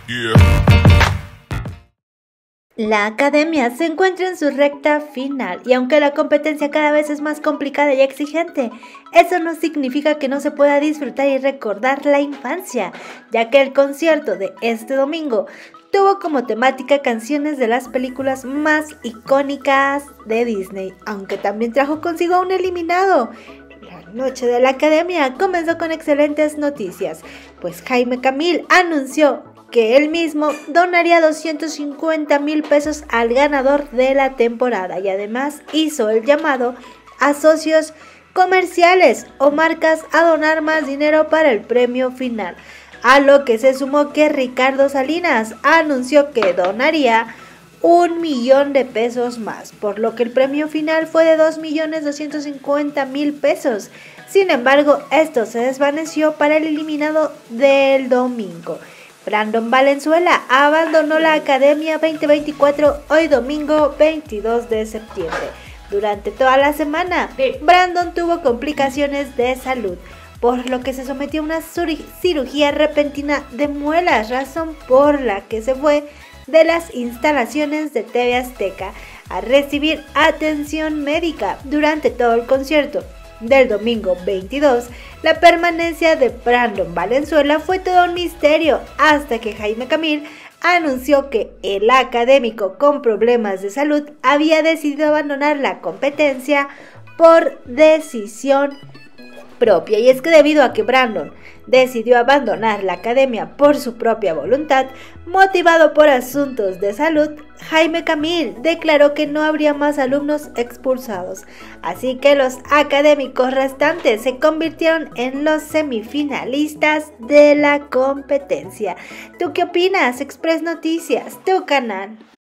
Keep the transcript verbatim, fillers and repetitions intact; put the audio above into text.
La academia se encuentra en su recta final y aunque la competencia cada vez es más complicada y exigente, eso no significa que no se pueda disfrutar y recordar la infancia, ya que el concierto de este domingo tuvo como temática canciones de las películas más icónicas de Disney, aunque también trajo consigo un eliminado. La noche de la academia comenzó con excelentes noticias, pues Jaime Camil anunció que él mismo donaría doscientos cincuenta mil pesos al ganador de la temporada y además hizo el llamado a socios comerciales o marcas a donar más dinero para el premio final, a lo que se sumó que Ricardo Salinas anunció que donaría un millón de pesos más, por lo que el premio final fue de dos millones doscientos cincuenta mil pesos. Sin embargo, esto se desvaneció para el eliminado del domingo. Brandon Valenzuela abandonó la Academia veinte veinticuatro hoy domingo veintidós de septiembre. Durante toda la semana, Brandon tuvo complicaciones de salud, por lo que se sometió a una cirugía repentina de muelas, razón por la que se fue de las instalaciones de T V Azteca a recibir atención médica. Durante todo el concierto del domingo veintidós, la permanencia de Brandon Valenzuela fue todo un misterio hasta que Jaime Camil anunció que el académico con problemas de salud había decidido abandonar la competencia por decisión propia. Y es que debido a que Brandon decidió abandonar la academia por su propia voluntad, motivado por asuntos de salud, Jaime Camil declaró que no habría más alumnos expulsados, así que los académicos restantes se convirtieron en los semifinalistas de la competencia. ¿Tú qué opinas? Express Noticias, tu canal.